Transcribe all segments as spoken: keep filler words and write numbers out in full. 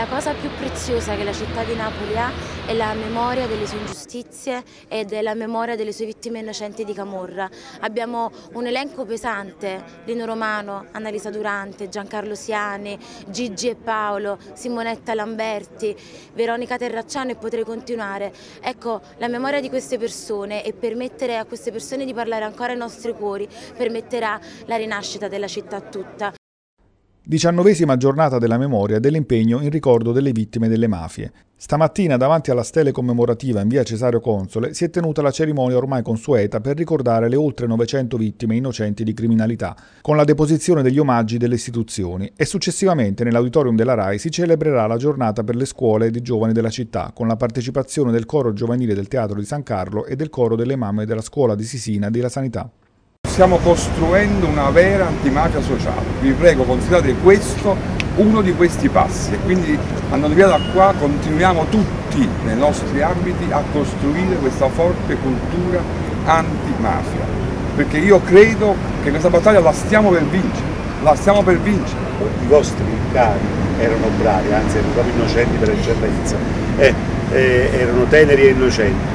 La cosa più preziosa che la città di Napoli ha è la memoria delle sue ingiustizie e della memoria delle sue vittime innocenti di camorra. Abbiamo un elenco pesante: Lino Romano, Annalisa Durante, Giancarlo Siani, Gigi e Paolo, Simonetta Lamberti, Veronica Terracciano e potrei continuare. Ecco, la memoria di queste persone e permettere a queste persone di parlare ancora ai nostri cuori permetterà la rinascita della città tutta. Diciannovesima giornata della memoria e dell'impegno in ricordo delle vittime delle mafie. Stamattina davanti alla stele commemorativa in via Cesareo Console si è tenuta la cerimonia ormai consueta per ricordare le oltre novecento vittime innocenti di criminalità, con la deposizione degli omaggi delle istituzioni, e successivamente nell'auditorium della RAI si celebrerà la giornata per le scuole di giovani della città, con la partecipazione del coro giovanile del Teatro di San Carlo e del coro delle mamme della scuola di Sisina della Sanità. Stiamo costruendo una vera antimafia sociale. Vi prego, considerate questo uno di questi passi e quindi andando via da qua continuiamo tutti nei nostri ambiti a costruire questa forte cultura antimafia, perché io credo che questa battaglia la stiamo per vincere, la stiamo per vincere. I vostri cari erano bravi, anzi erano proprio innocenti per eccellenza, eh, eh, erano teneri e innocenti.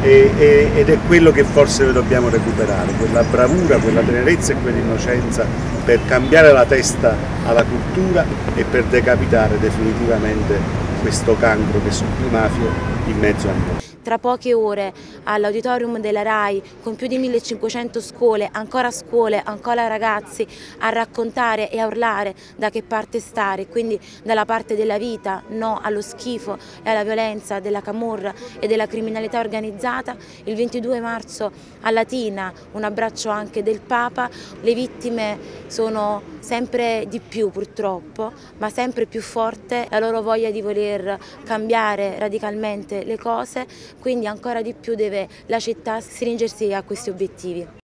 Ed è quello che forse noi dobbiamo recuperare, quella bravura, quella tenerezza e quell'innocenza per cambiare la testa alla cultura e per decapitare definitivamente questo cancro che sono le mafie in mezzo a noi. Tra poche ore all'auditorium della RAI, con più di millecinquecento scuole, ancora scuole, ancora ragazzi, a raccontare e a urlare da che parte stare, quindi dalla parte della vita, no allo schifo e alla violenza della camorra e della criminalità organizzata. Il ventidue marzo a Latina, un abbraccio anche del Papa. Le vittime sono sempre di più purtroppo, ma sempre più forte la loro voglia di voler cambiare radicalmente le cose. Quindi ancora di più deve la città stringersi a questi obiettivi.